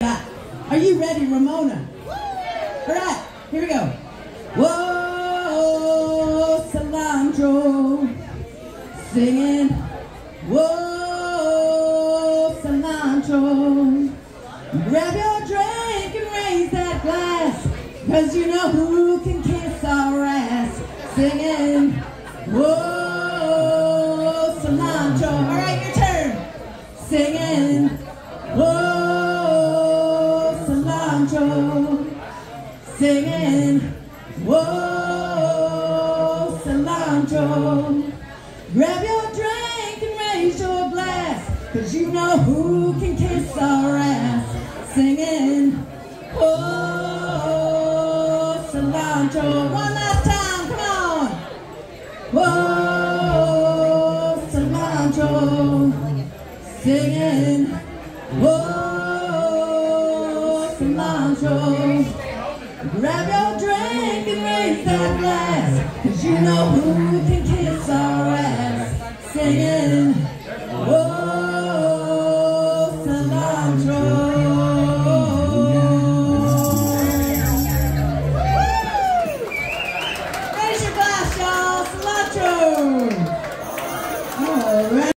Are you ready, Ramona? All right, here we go. Whoa, cilantro, singing. Whoa, cilantro, grab your drink and raise that glass, 'cause you know who can kiss our ass, singing. Whoa, cilantro. All right, your turn. Singing. Whoa, cilantro, singing. Whoa, cilantro, grab your drink and raise your glass, 'cause you know who can kiss our ass, singing. Whoa, cilantro. One last time, come on. Whoa, cilantro, singing. Whoa, cilantro, grab your drink and raise that glass, 'cause you know who can kiss our ass, singing. Whoa, cilantro.